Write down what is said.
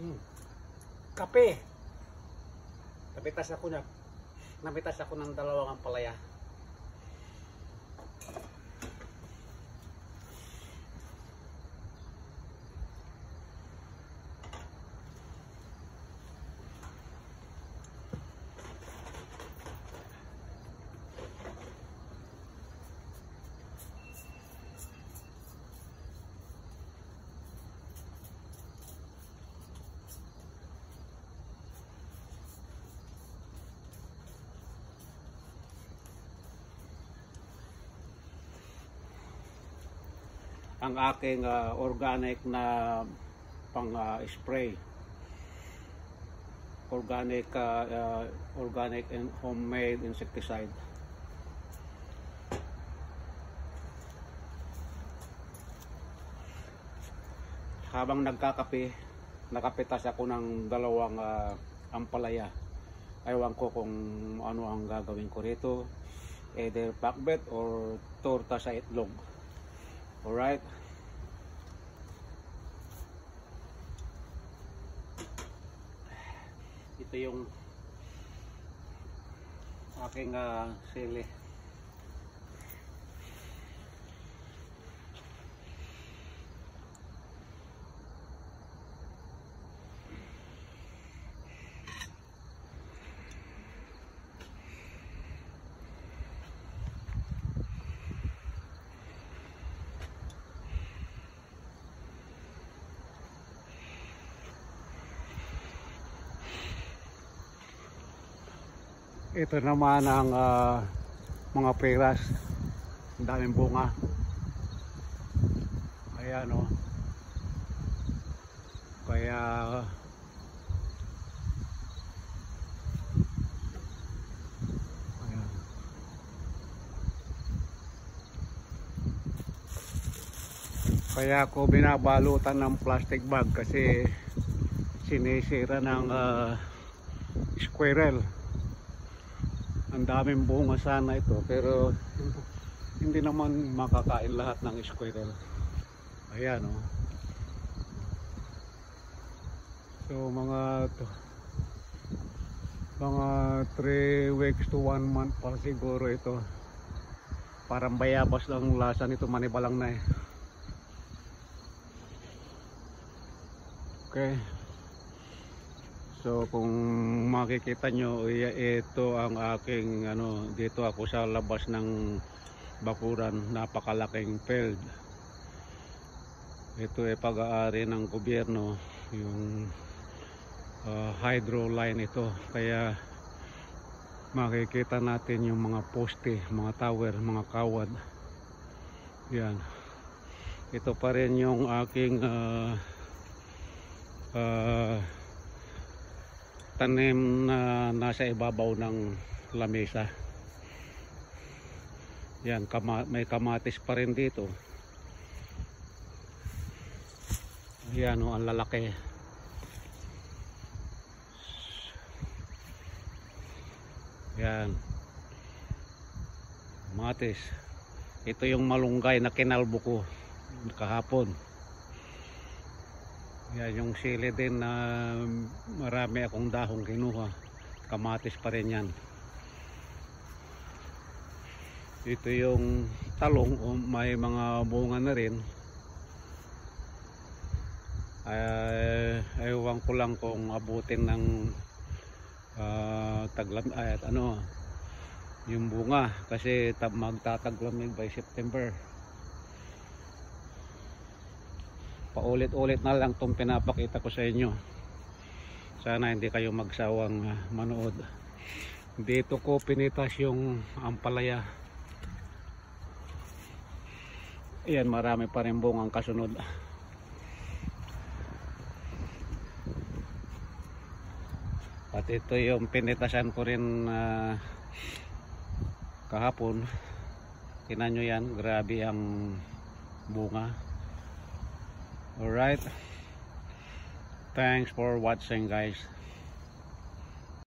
Kape. Napitas ako ng dalawang ampalaya. Ang aking organic na pang spray, organic and homemade insecticide. Habang nagkakape, nakapitas ako ng dalawang ampalaya. Ewan ko kung ano ang gagawin ko rito, either pakbet or torta sa itlog. Alright. Ito yung aking sili. Ito naman ang mga peras. Ang daming bunga. Ayan o. Kaya ayan. Kaya ako binabalutan ng plastic bag kasi sinisira ng squirrel. Ang daming bunga sana ito, pero hindi naman makakain lahat ng squirrel. Ayan o. So mga 3 weeks to 1 month pa siguro ito. Parang bayabas lang lasa nito, manibalang na eh. Okay. So kung makikita nyo, ito ang aking dito ako sa labas ng bakuran, napakalaking field. Ito ay pag-aari ng gobyerno, yung hydro line ito, kaya makikita natin yung mga poste, mga tower, mga kawad. Yan. Ito pa rin yung aking tanim na nasa ibabaw ng lamesa. Yan, may kamatis pa rin dito. Yan o, ang lalaki. Yan, kamatis. Ito yung malunggay na kinalbo ko kahapon. Yan yung sili din na marami akong dahong kinuha. Kamatis pa rin yan. Ito yung talong, may mga bunga na rin. Ewan ko lang kung abutin ng yung bunga, kasi magtataglamig by September. Paulit-ulit na lang itong pinapakita ko sa inyo. Sana hindi kayo magsawang manood. Dito ko pinitas yung ampalaya. Ayan, marami pa rin bungang kasunod. At ito yung pinitasan ko rin kahapon. Tingnan nyo yan, grabe ang bunga. Alright, thanks for watching guys.